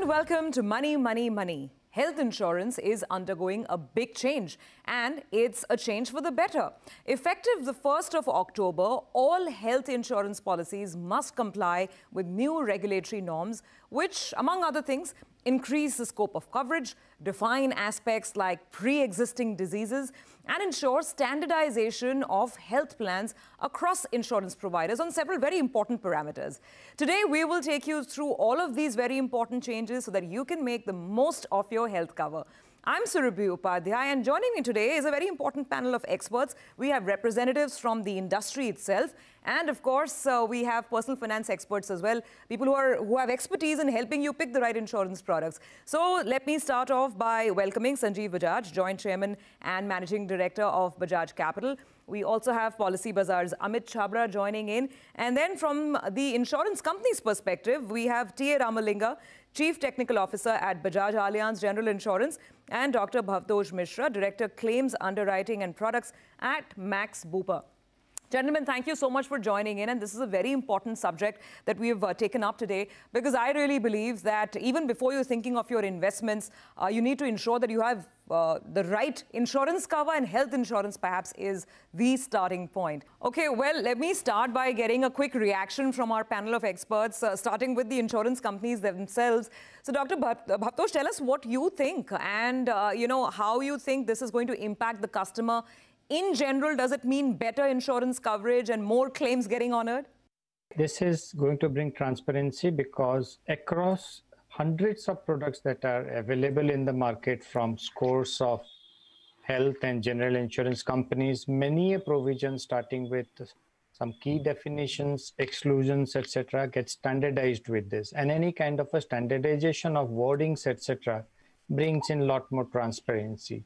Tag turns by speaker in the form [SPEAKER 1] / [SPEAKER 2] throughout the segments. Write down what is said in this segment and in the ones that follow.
[SPEAKER 1] And welcome to Money, Money, Money. Health insurance is undergoing a big change, and it's a change for the better. Effective the 1st of October, all health insurance policies must comply with new regulatory norms, which, among other things, increase the scope of coverage, define aspects like pre-existing diseases, and ensure standardization of health plans across insurance providers on several very important parameters. Today, we will take you through all of these very important changes so that you can make the most of your health cover. I'm Surabhi Upadhyay, and joining me today is a very important panel of experts. We have representatives from the industry itself, and of course, we have personal finance experts as well, people who have expertise in helping you pick the right insurance products. So let me start off by welcoming Sanjeev Bajaj, Joint Chairman and Managing Director of Bajaj Capital. We also have Policy Bazaar's Amit Chhabra joining in. And then from the insurance company's perspective, we have T.A. Ramalinga, Chief Technical Officer at Bajaj Allianz General Insurance, and Dr. Bhavtosh Mishra, Director Claims Underwriting and Products at Max Bupa. Gentlemen, thank you so much for joining in, and this is a very important subject that we have taken up today, because I really believe that even before you're thinking of your investments, you need to ensure that you have the right insurance cover, and health insurance perhaps is the starting point. Okay, well, let me start by getting a quick reaction from our panel of experts, starting with the insurance companies themselves. So Dr. Bhavtosh, tell us what you think and how you think this is going to impact the customer. In general, does it mean better insurance coverage and more claims getting honored?
[SPEAKER 2] This is going to bring transparency, because across hundreds of products that are available in the market from scores of health and general insurance companies, many a provision starting with some key definitions, exclusions, etc. get standardized with this. And any kind of a standardization of wordings, etc. brings in a lot more transparency.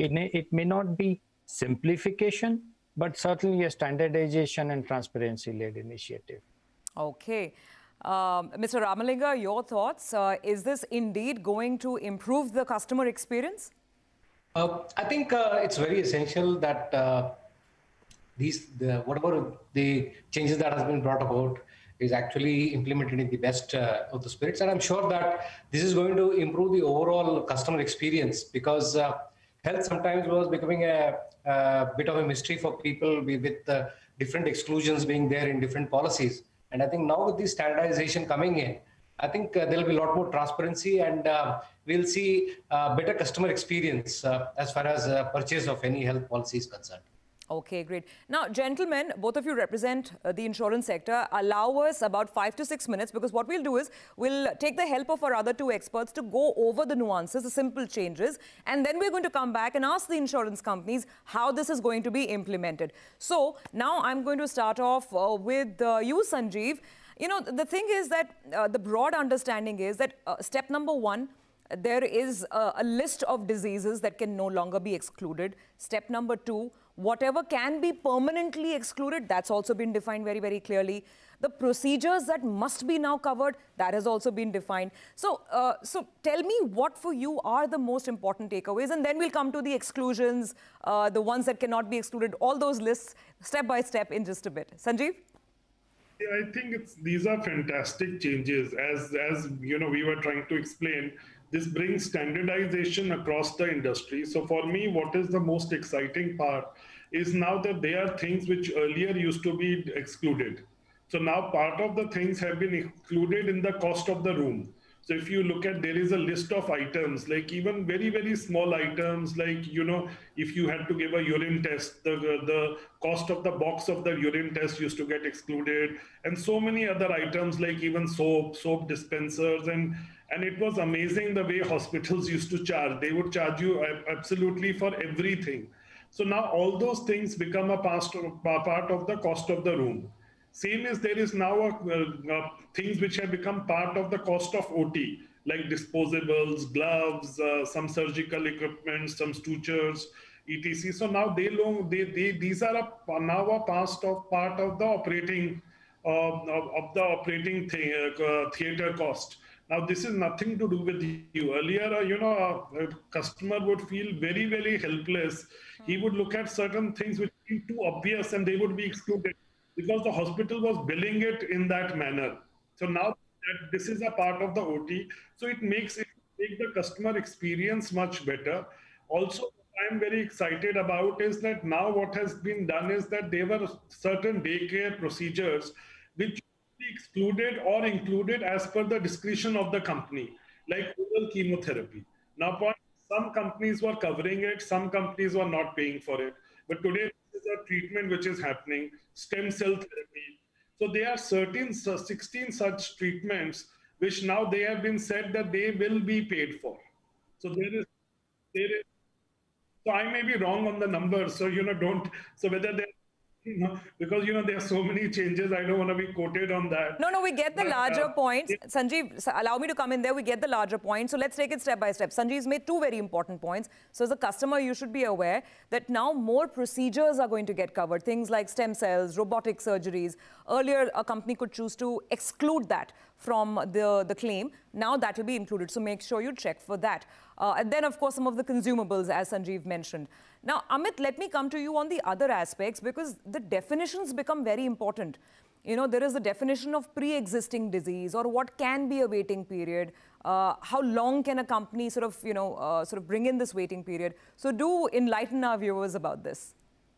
[SPEAKER 2] It may not be simplification, but certainly a standardization and transparency-led initiative.
[SPEAKER 1] Okay. Mr. Ramalinga, your thoughts? Is this indeed going to improve the customer experience?
[SPEAKER 3] I think it's very essential that whatever the changes that has been brought about is actually implemented in the best of the spirits. And I'm sure that this is going to improve the overall customer experience, because health sometimes was becoming a bit of a mystery for people with different exclusions being there in different policies. And I think now with this standardization coming in, I think there'll be a lot more transparency, and we'll see better customer experience as far as purchase of any health policy is concerned.
[SPEAKER 1] Okay, great. Now, gentlemen, both of you represent the insurance sector. Allow us about 5 to 6 minutes, because what we'll do is we'll take the help of our other two experts to go over the nuances, the simple changes, and then we're going to come back and ask the insurance companies how this is going to be implemented. So now I'm going to start off with you, Sanjeev. You know, the thing is that the broad understanding is that step number 1, there is a list of diseases that can no longer be excluded. Step number 2, whatever can be permanently excluded, that's also been defined very, very clearly. The procedures that must be now covered, that has also been defined. So, tell me what for you are the most important takeaways, and then we'll come to the exclusions, the ones that cannot be excluded, all those lists step by step in just a bit. Sanjeev?
[SPEAKER 4] Yeah, I think these are fantastic changes. As you know, we were trying to explain, this brings standardization across the industry. So for me, what is the most exciting part is now that there are things which earlier used to be excluded. So now part of the things have been included in the cost of the room. So if you look at, there is a list of items, like even very, very small items, like, you know, if you had to give a urine test, the cost of the box of the urine test used to get excluded, and so many other items, like even soap dispensers. And it was amazing the way hospitals used to charge. They would charge you absolutely for everything. So now all those things become a part of the cost of the room. Same as there is now things which have become part of the cost of OT, like disposables, gloves, some surgical equipment, some sutures, etc. So now these are now a part of the operating theater cost. Now, this is nothing to do with you. Earlier, a customer would feel very, very helpless. He would look at certain things which seem too obvious, and they would be excluded because the hospital was billing it in that manner. So now that this is a part of the OT. So it makes it make the customer experience much better. Also, what I'm very excited about is that now what has been done is that there were certain daycare procedures which be excluded or included as per the discretion of the company, like oral chemotherapy. Now, some companies were covering it, some companies were not paying for it. But today, this is a treatment which is happening, stem cell therapy. So there are 16 such treatments which now they have been said that they will be paid for. So there is so I may be wrong on the numbers. So, don't, so whether they, because, there are so many changes, I don't want to be quoted on that.
[SPEAKER 1] No, we get the larger points. Sanjeev, allow me to come in there. We get the larger points. So let's take it step by step. Sanjeev's made two very important points. So as a customer, you should be aware that now more procedures are going to get covered. Things like stem cells, robotic surgeries. Earlier, a company could choose to exclude that from the claim. Now that will be included. So make sure you check for that. And then, of course, some of the consumables, as Sanjeev mentioned. Now, Amit, let me come to you on the other aspects, because the definitions become very important. There is the definition of pre-existing disease, or what can be a waiting period. How long can a company sort of bring in this waiting period? So do enlighten our viewers about this.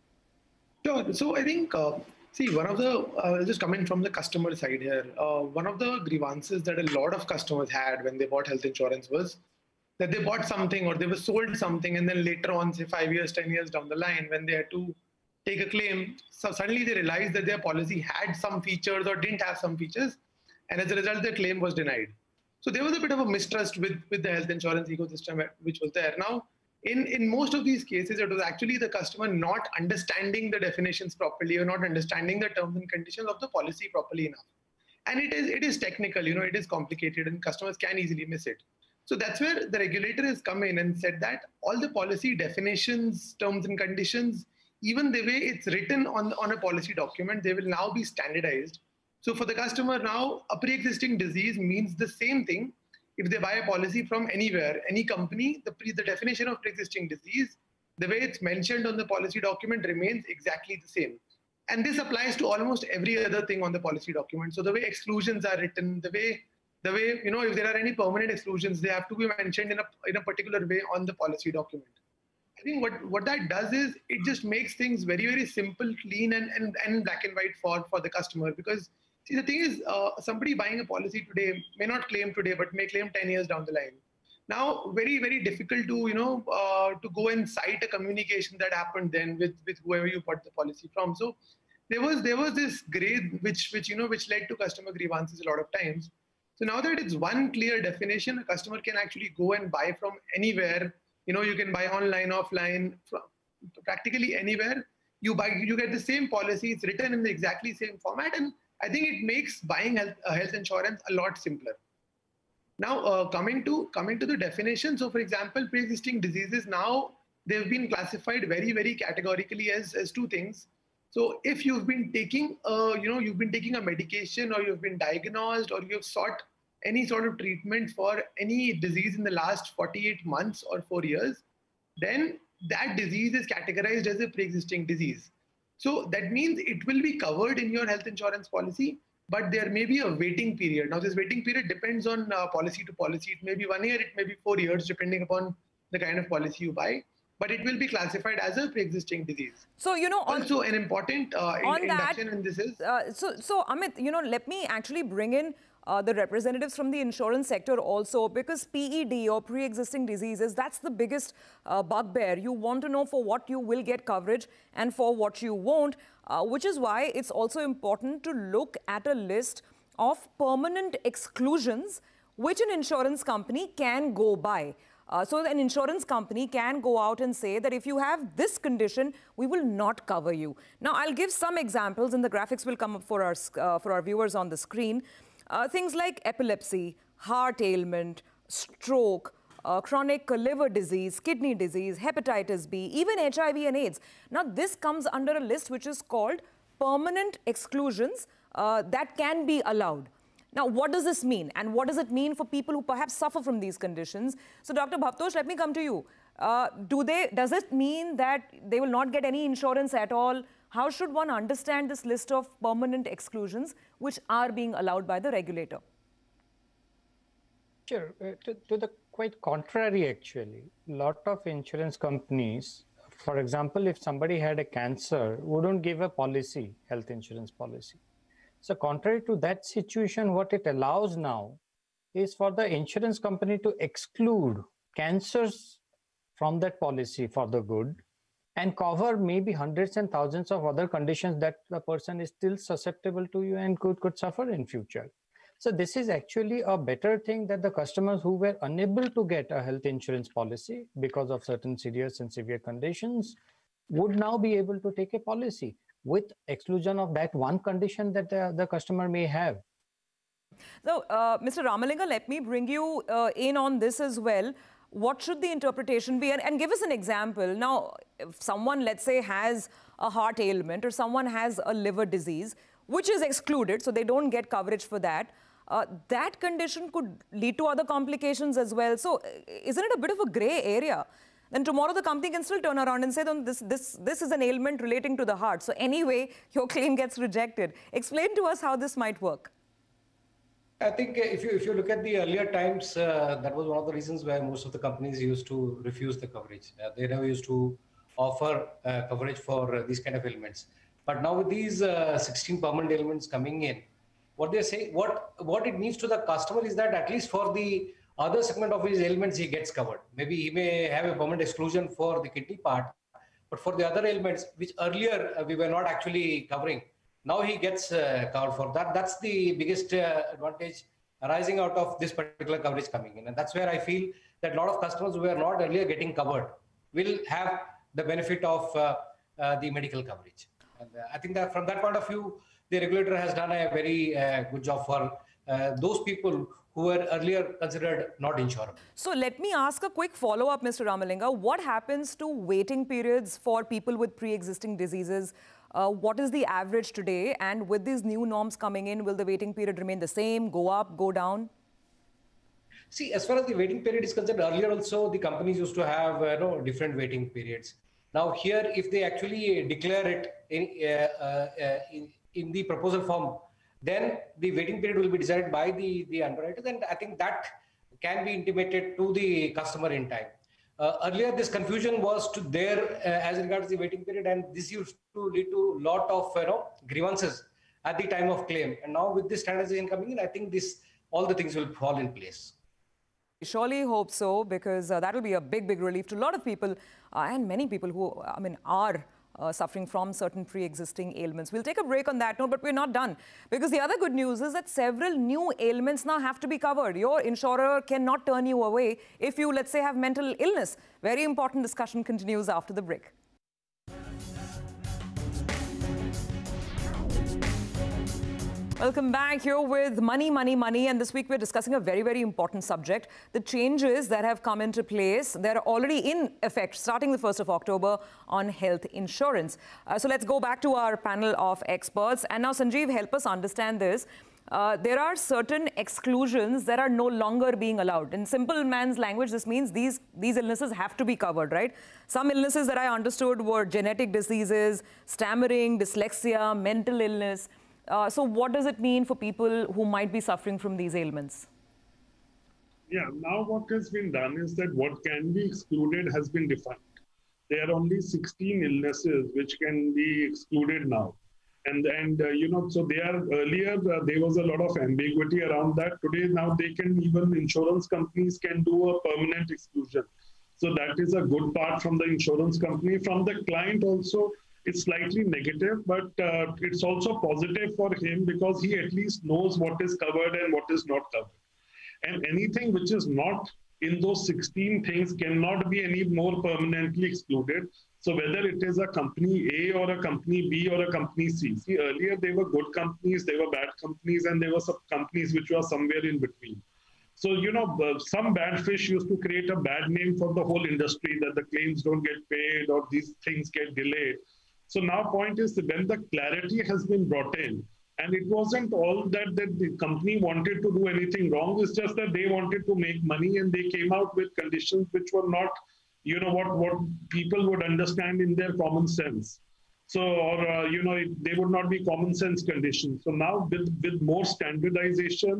[SPEAKER 5] Sure. So I think, see, one of the, just coming from the customer side here, one of the grievances that a lot of customers had when they bought health insurance was that they bought something or they were sold something, and then later on, say 5 years, 10 years down the line, when they had to take a claim, so suddenly they realized that their policy had some features or didn't have some features, and as a result, their claim was denied. So there was a bit of a mistrust with the health insurance ecosystem which was there. Now, in most of these cases, it was actually the customer not understanding the definitions properly or not understanding the terms and conditions of the policy properly enough. And it is technical, it is complicated, and customers can easily miss it. So that's where the regulator has come in and said that all the policy definitions, terms and conditions, even the way it's written on a policy document, they will now be standardized. So for the customer now, a pre-existing disease means the same thing. If they buy a policy from anywhere, any company, the definition of pre-existing disease, the way it's mentioned on the policy document remains exactly the same. And this applies to almost every other thing on the policy document. So the way exclusions are written, the way if there are any permanent exclusions, they have to be mentioned in a particular way on the policy document. I think what that does is it just makes things very, very simple, clean, and black and white for the customer. Because see, the thing is, somebody buying a policy today may not claim today, but may claim 10 years down the line. Now, very, very difficult to to go and cite a communication that happened then with whoever you bought the policy from. So there was this grade which led to customer grievances a lot of times. So now that it's one clear definition, a customer can actually go and buy from anywhere. You can buy online, offline, from practically anywhere. You get the same policy. It's written in the exactly same format, and I think it makes buying health insurance a lot simpler. Now, coming to the definition. So, for example, pre-existing diseases, now they've been classified very, very categorically as two things. So if you've been taking a medication, or you've been diagnosed, or you've sought any sort of treatment for any disease in the last 48 months or 4 years, then that disease is categorized as a pre-existing disease. So that means it will be covered in your health insurance policy, but there may be a waiting period. Now, this waiting period depends on policy to policy. It may be 1 year, it may be 4 years, depending upon the kind of policy you buy. But it will be classified as a pre-existing disease.
[SPEAKER 1] So,
[SPEAKER 5] also an important induction in this is...
[SPEAKER 1] So, Amit, let me actually bring in the representatives from the insurance sector also, because PED, or pre-existing diseases, that's the biggest bugbear. You want to know for what you will get coverage and for what you won't, which is why it's also important to look at a list of permanent exclusions which an insurance company can go by. So an insurance company can go out and say that if you have this condition, we will not cover you. Now, I'll give some examples, and the graphics will come up for our viewers on the screen. Things like epilepsy, heart ailment, stroke, chronic liver disease, kidney disease, hepatitis B, even HIV and AIDS. Now, this comes under a list which is called permanent exclusions that can be allowed. Now, what does this mean? And what does it mean for people who perhaps suffer from these conditions? So, Dr. Bhabtosh, let me come to you. Does it mean that they will not get any insurance at all? How should one understand this list of permanent exclusions which are being allowed by the regulator?
[SPEAKER 2] Sure. To the quite contrary, actually. A lot of insurance companies, for example, if somebody had a cancer, wouldn't give a policy, health insurance policy. So contrary to that situation, what it allows now is for the insurance company to exclude cancers from that policy for the good and cover maybe hundreds and thousands of other conditions that the person is still susceptible to you and could suffer in future. So this is actually a better thing that the customers who were unable to get a health insurance policy because of certain serious and severe conditions would now be able to take a policy with exclusion of that one condition that the customer may have.
[SPEAKER 1] So, Mr. Ramalinga, let me bring you in on this as well. What should the interpretation be? And give us an example. Now, if someone, let's say, has a heart ailment or someone has a liver disease, which is excluded, so they don't get coverage for that, that condition could lead to other complications as well. So, isn't it a bit of a gray area? Then tomorrow the company can still turn around and say, this is an ailment relating to the heart. So anyway, your claim gets rejected. Explain to us how this might work.
[SPEAKER 3] I think if you look at the earlier times, that was one of the reasons why most of the companies used to refuse the coverage. They never used to offer coverage for these kind of ailments. But now with these 16 permanent ailments coming in, what they say, what it means to the customer is that at least for the other segment of his ailments, he gets covered. Maybe he may have a permanent exclusion for the kidney part, but for the other ailments, which earlier we were not actually covering, now he gets covered for that. That's the biggest advantage arising out of this particular coverage coming in. And that's where I feel that a lot of customers who were not earlier getting covered will have the benefit of the medical coverage. And I think that from that point of view, the regulator has done a very good job for those people who were earlier considered not insurable.
[SPEAKER 1] So let me ask a quick follow-up, Mr. Ramalinga. What happens to waiting periods for people with pre-existing diseases? What is the average today? And with these new norms coming in, will the waiting period remain the same, go up, go down?
[SPEAKER 3] See, as far as the waiting period is concerned, earlier also the companies used to have different waiting periods. Now here, if they actually declare it in the proposal form, then the waiting period will be decided by the underwriters, and I think that can be intimated to the customer in time. Earlier, this confusion was to there as regards the waiting period, and this used to lead to a lot of grievances at the time of claim. And now with this standardization coming in, I think all the things will fall in place.
[SPEAKER 1] We surely hope so, because that will be a big, big relief to a lot of people and many people who, are suffering from certain pre-existing ailments. We'll take a break on that note, but we're not done, because the other good news is that several new ailments now have to be covered. Your insurer cannot turn you away if you, let's say, have mental illness. Very important discussion continues after the break. Welcome back. Here with Money, Money, Money. And this week we're discussing a very, very important subject. The changes that have come into place, they're already in effect starting the 1st of October on health insurance. So let's go back to our panel of experts. And now, Sanjeev, help us understand this. There are certain exclusions that are no longer being allowed. In simple man's language, this means these illnesses have to be covered, right? Some illnesses that I understood were genetic diseases, stammering, dyslexia, mental illness. So what does it mean for people who might be suffering from these ailments?
[SPEAKER 4] Yeah, now what has been done is that what can be excluded has been defined. There are only 16 illnesses which can be excluded now. And so earlier there was a lot of ambiguity around that. Today, now even insurance companies can do a permanent exclusion. So that is a good part from the insurance company. From the client also, it's slightly negative, but it's also positive for him because he at least knows what is covered and what is not covered. And anything which is not in those 16 things cannot be any more permanently excluded. So whether it is a company A or a company B or a company C. See, earlier they were good companies, they were bad companies, and there were some companies which were somewhere in between. So, some bad fish used to create a bad name for the whole industry, that the claims don't get paid or these things get delayed. So now point is that when the clarity has been brought in, and it wasn't all that the company wanted to do anything wrong, it's just that they wanted to make money and they came out with conditions which were not, what people would understand in their common sense. So, they would not be common sense conditions. So now with more standardization,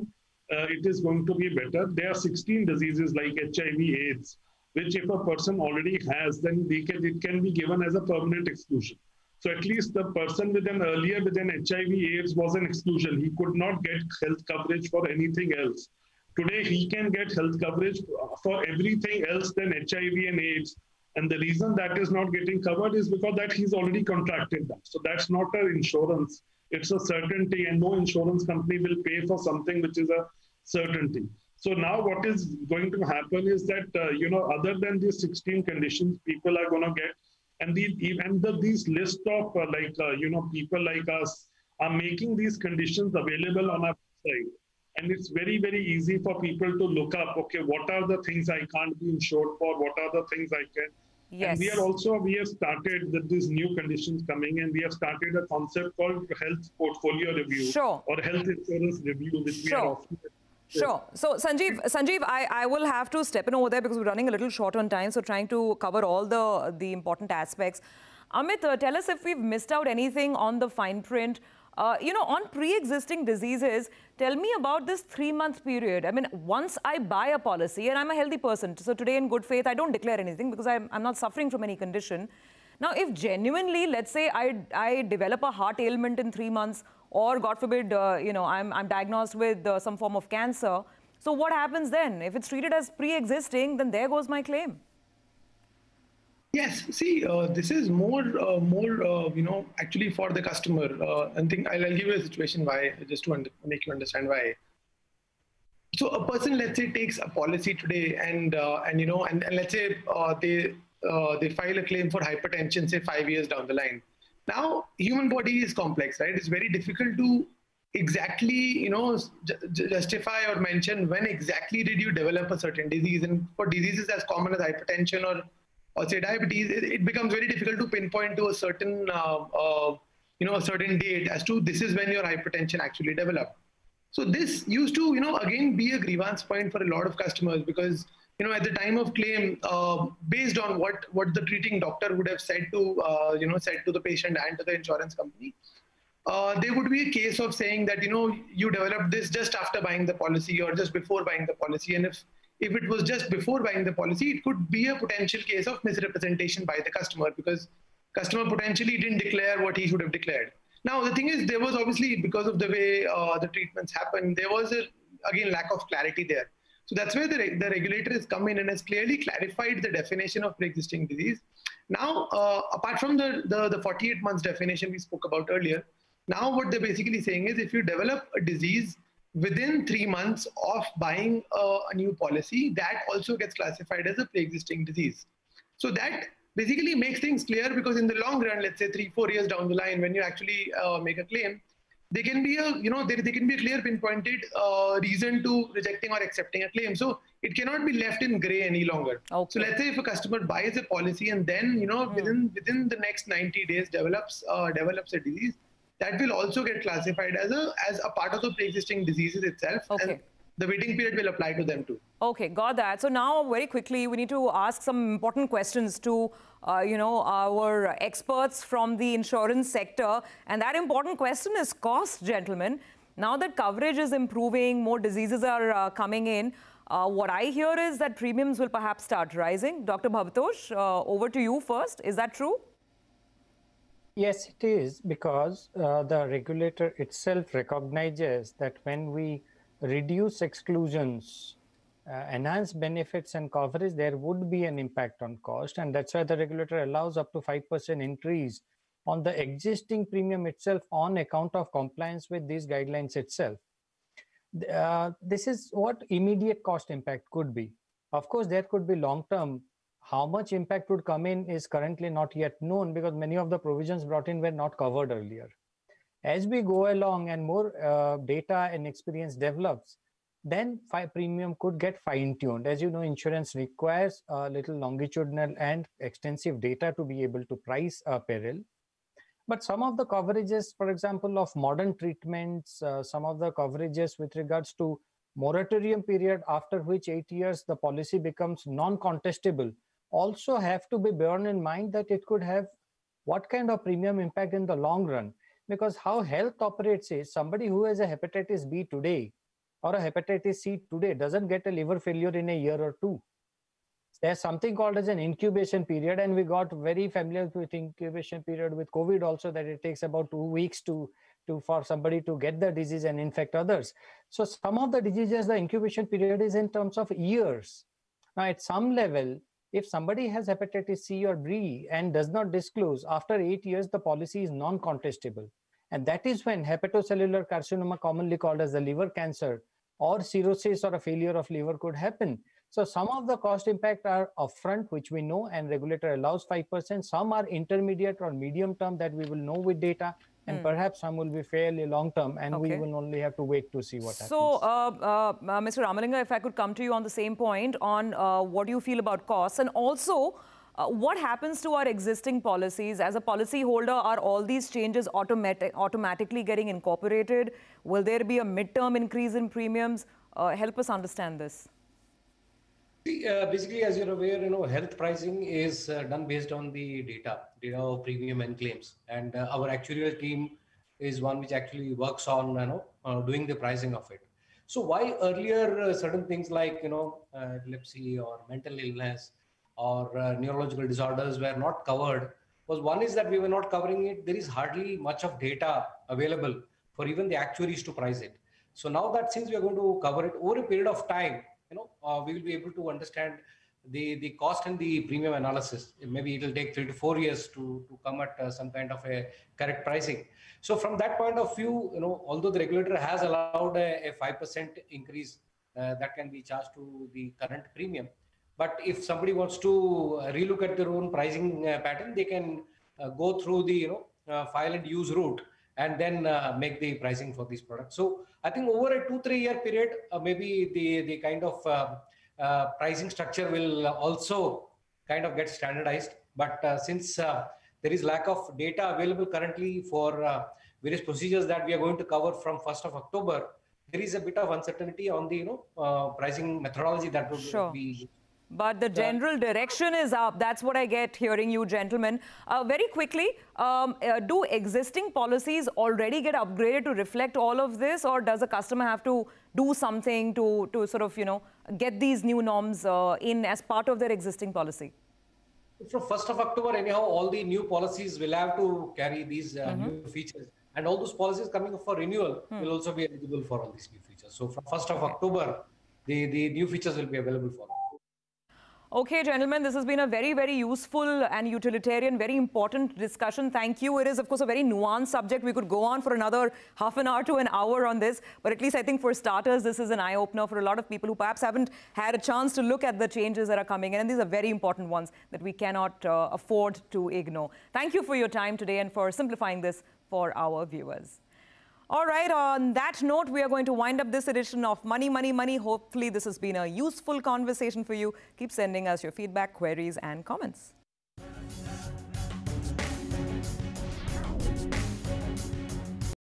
[SPEAKER 4] it is going to be better. There are 16 diseases like HIV/AIDS, which if a person already has, then it can be given as a permanent exclusion. So at least the person with an HIV/AIDS was an exclusion. He could not get health coverage for anything else. Today, he can get health coverage for everything else than HIV and AIDS. And the reason that is not getting covered is because that he's already contracted that. So that's not an insurance. It's a certainty, and no insurance company will pay for something which is a certainty. So now what is going to happen is that, other than these 16 conditions, people are going to get, and these list of people like us are making these conditions available on our website. And it's very, very easy for people to look up, okay, what are the things I can't be insured for? What are the things I can?
[SPEAKER 1] Yes.
[SPEAKER 4] And we have started with these new conditions coming, and we have started a concept called health portfolio review or health insurance review, which we are offering.
[SPEAKER 1] Sure. So, Sanjeev, I will have to step in over there because we're running a little short on time, so trying to cover all the important aspects. Amit, tell us if we've missed out anything on the fine print. On pre-existing diseases, tell me about this 3-month period. I mean, once I buy a policy, and I'm a healthy person, so today in good faith, I don't declare anything because I'm not suffering from any condition. Now, if genuinely, let's say I develop a heart ailment in 3 months, or God forbid, I'm diagnosed with some form of cancer, so what happens then? If it's treated as pre-existing, then there goes my claim.
[SPEAKER 5] Yes, see, this is more, actually for the customer. I think I'll give you a situation why, just to make you understand why. So a person, let's say, takes a policy today, and let's say they file a claim for hypertension, say 5 years down the line. Now, human body is complex, right? It's very difficult to exactly, justify or mention when exactly did you develop a certain disease. And for diseases as common as hypertension or say diabetes, it becomes very difficult to pinpoint to a certain, a certain date as to this is when your hypertension actually developed. So this used to, again, be a grievance point for a lot of customers because, at the time of claim, based on what the treating doctor would have said to, said to the patient and to the insurance company, there would be a case of saying that, you developed this just after buying the policy or just before buying the policy. And if it was just before buying the policy, it could be a potential case of misrepresentation by the customer because customer potentially didn't declare what he should have declared. Now, the thing is, there was obviously, because of the way the treatments happened, there was, again, lack of clarity there. So that's where the regulator has come in and has clearly clarified the definition of pre-existing disease. Now, apart from the 48 months definition we spoke about earlier, now what they're basically saying is if you develop a disease within 3 months of buying a new policy, that also gets classified as a pre-existing disease. So that basically makes things clear because in the long run, let's say 3-4 years down the line, when you actually make a claim, there can be a, there can be a clear pinpointed reason to rejecting or accepting a claim. So it cannot be left in gray any longer.
[SPEAKER 1] Okay.
[SPEAKER 5] So let's say if a customer buys a policy and then, within the next 90 days develops a disease, that will also get classified as a part of the pre-existing diseases itself.
[SPEAKER 1] Okay.
[SPEAKER 5] And the waiting period will apply to them too.
[SPEAKER 1] Okay, got that. So now, very quickly, we need to ask some important questions to, our experts from the insurance sector. And that important question is cost, gentlemen. Now that coverage is improving, more diseases are coming in. What I hear is that premiums will perhaps start rising. Dr. Bhabatosh, over to you first. Is that true?
[SPEAKER 2] Yes, it is, because the regulator itself recognizes that when we reduce exclusions, enhance benefits and coverage, there would be an impact on cost. And that's why the regulator allows up to 5% increase on the existing premium itself on account of compliance with these guidelines itself. This is what immediate cost impact could be. Of course, there could be long-term. How much impact would come in is currently not yet known because many of the provisions brought in were not covered earlier. As we go along and more data and experience develops, then premium could get fine-tuned. As you know, insurance requires a little longitudinal and extensive data to be able to price a peril. But some of the coverages, for example, of modern treatments, some of the coverages with regards to moratorium period after which 8 years the policy becomes non-contestable, also have to be borne in mind that it could have what kind of premium impact in the long run. Because how health operates is somebody who has a hepatitis B today or a hepatitis C today doesn't get a liver failure in a year or two. There's something called as an incubation period, and we got very familiar with incubation period with COVID also, that it takes about 2 weeks for somebody to get the disease and infect others. So some of the diseases, the incubation period is in terms of years. Now, at some level, if somebody has hepatitis C or B and does not disclose, after 8 years, the policy is non-contestable. And that is when hepatocellular carcinoma, commonly called as the liver cancer, or cirrhosis or a failure of liver could happen. So some of the cost impact are upfront, which we know, and regulator allows 5%. Some are intermediate or medium term that we will know with data, and perhaps some will be fairly long term, and we will only have to wait to see what happens.
[SPEAKER 1] So, Mr. Ramalinga, if I could come to you on the same point on what do you feel about costs, and also what happens to our existing policies? As a policy holder, are all these changes automatically getting incorporated? Will there be a midterm increase in premiums? Help us understand this.
[SPEAKER 3] Basically, as you're aware, health pricing is done based on the data of premium and claims. And our actuarial team is one which actually works on, doing the pricing of it. So why earlier certain things like, epilepsy or mental illness or neurological disorders were not covered was, one is that we were not covering it. There is hardly much of data available for even the actuaries to price it. So now that since we are going to cover it over a period of time, we will be able to understand the cost and the premium analysis. Maybe it will take 3 to 4 years to come at some kind of a correct pricing. So from that point of view, although the regulator has allowed a 5% increase that can be charged to the current premium, but if somebody wants to relook at their own pricing pattern, they can go through the file and use route and then make the pricing for these products. So I think over a 2-3 year period, maybe the kind of pricing structure will also kind of get standardized. But since there is lack of data available currently for various procedures that we are going to cover from 1st of October, there is a bit of uncertainty on the pricing methodology that would be.
[SPEAKER 1] But the general direction is up. That's what I get hearing you, gentlemen. Very quickly, do existing policies already get upgraded to reflect all of this, or does a customer have to do something to sort of, get these new norms in as part of their existing policy?
[SPEAKER 3] From 1st of October, anyhow, all the new policies will have to carry these new features. And all those policies coming up for renewal will also be eligible for all these new features. So from 1st of October, the new features will be available for them.
[SPEAKER 1] Okay, gentlemen, this has been a very, very useful and utilitarian, very important discussion. Thank you. It is, of course, a very nuanced subject. We could go on for another half an hour to an hour on this. But at least I think for starters, this is an eye-opener for a lot of people who perhaps haven't had a chance to look at the changes that are coming in. And these are very important ones that we cannot afford to ignore. Thank you for your time today and for simplifying this for our viewers. All right, on that note, we are going to wind up this edition of Money, Money, Money. Hopefully, this has been a useful conversation for you. Keep sending us your feedback, queries, and comments.